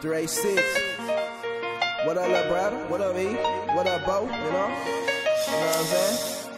386. What up, little brother? What up, E? What up, Bo? You know what I'm saying?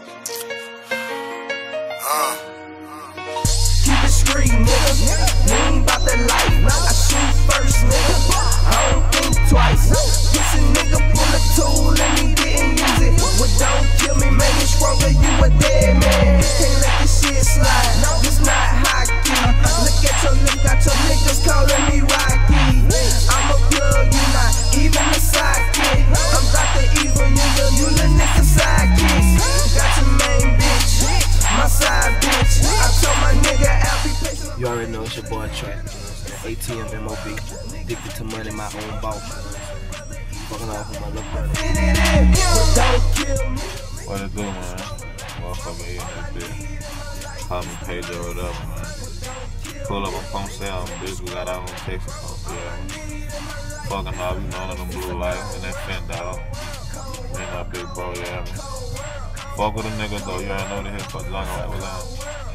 Keep it street, nigga. We ain't bout that life. I shoot first, nigga. I don't think twice. Pussy nigga pull a tool and he didn't use it. What don't kill me, make me stronger, you a dead man. Can't let this shit slide. This not hockey. Look at your lip, got your niggas calling me Rocky. I'm a plug, you not even a sidekick. I'm Dr. Evil, you the nigga sidekick. Got your main bitch, my side bitch. I told my nigga Alfie. You already know it's your boy Trap. ATM MOB. Addicted to money, my own boss. Fucking off with my little brother. What it do, man? Motherfucker eating that bitch. Call me Pedro, what up, man? Pull up a pump sale, bitch. We got our own Texas pump sale. Fucking off, you know, on them blue lights and that fent dog. And that big bro, yeah, man. Fuck with a nigga though, you already know the hip hop jungle that was on.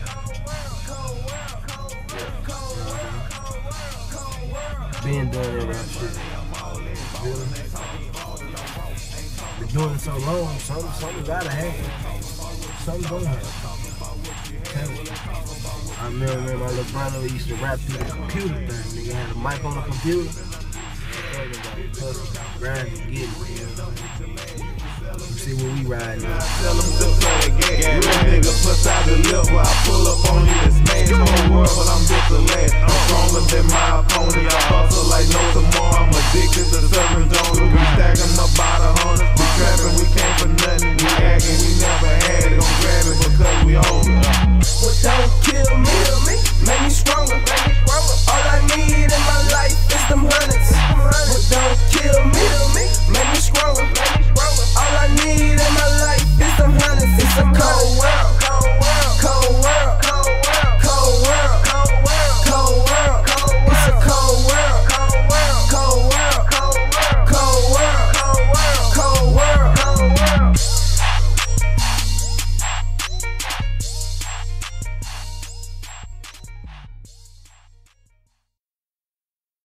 Been doing that rap shit. Really? Been doing it so long, something gotta happen. Something gonna happen. I remember my little brother used to rap through the computer thing. Nigga had a mic on the computer. Grind and get it. You see what we ride now. Tell them to play the game. Real nigga plus I deliver. I pull up on you and smash the whole world, but I'm built to last. I'm stronger than my opponent. I hustle like no tomorrow. I'm addicted to serving